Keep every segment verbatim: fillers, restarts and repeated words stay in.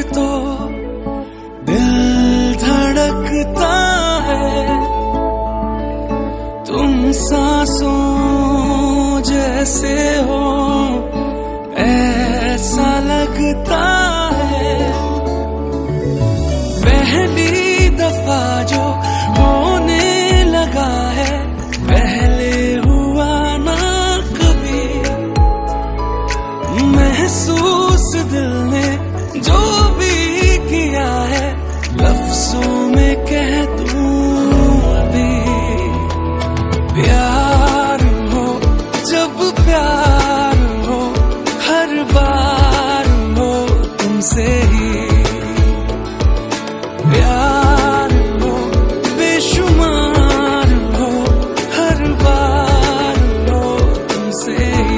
तो दिल धड़कता है, तुम सांसों जैसे हो ऐसा लगता है। पहली दफा जो होने लगा है, पहले हुआ ना कभी। महसूस दिल ने जो भी किया है, लफ्जों में कह दूं अभी। प्यार हो जब प्यार हो, हर बार हो तुमसे ही। प्यार हो बेशुमार हो, हर बार हो तुमसे ही।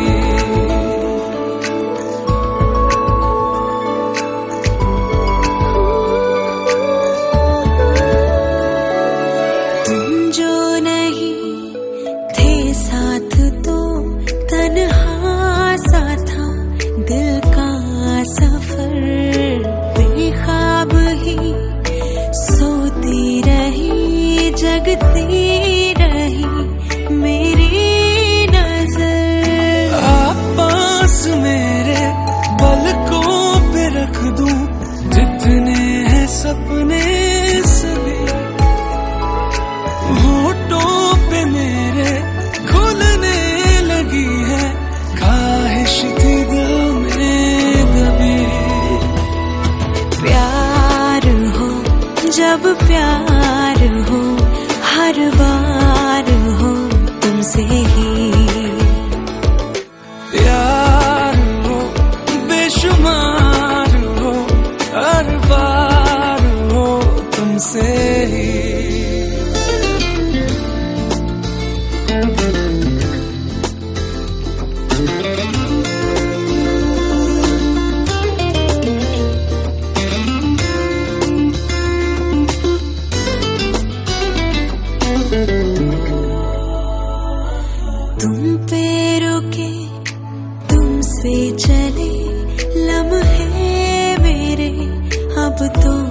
तुम जो नहीं थे साथ तो तन्हा सा था दिल का सफर। बेख्वाब ही सोती रही, जगती रही मेरी नजर। आप पास मेरे पलकों पे रख दूं जितने हैं सपने सभी। होठों पे मेरे खुलने लगी है ख्वाहिश थी दिल में दबी। प्यार हो जब प्यार हो, हर बार हो तुमसे ही। प्यार हो बेशुमार हो, हर बार हो तुमसे ही। तुम पे रुके तुमसे चले लम्हे मेरे अब तो